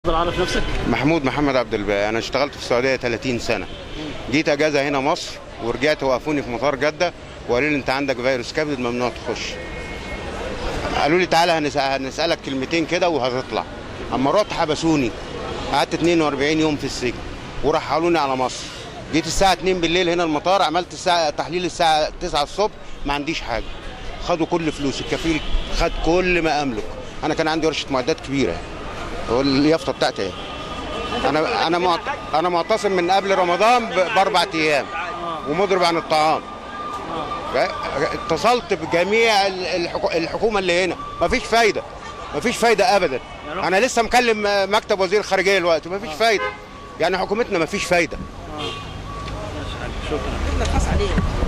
عارف نفسك؟ محمود محمد عبد الباقي. انا اشتغلت في السعوديه 30 سنه. جيت اجازه هنا مصر ورجعت، وقفوني في مطار جده وقالوا لي انت عندك فيروس كبد ممنوع تخش. قالوا لي تعالى هنسالك كلمتين كده وهتطلع. اما رحت حبسوني، قعدت 42 يوم في السجن ورحلوني على مصر. جيت الساعه 2 بالليل هنا المطار، عملت تحليل الساعه 9 الصبح، ما عنديش حاجه. خدوا كل فلوسي، الكفيل خد كل ما املك. انا كان عندي ورشه معدات كبيره، واليافطه بتاعتي ايه. انا معتصم من قبل رمضان باربع ايام ومضرب عن الطعام. اتصلت بجميع الحكومه اللي هنا، مفيش فايده، مفيش فايده ابدا. انا لسه مكلم مكتب وزير الخارجيه دلوقتي، مفيش فايده. يعني حكومتنا مفيش فايده. شكرا.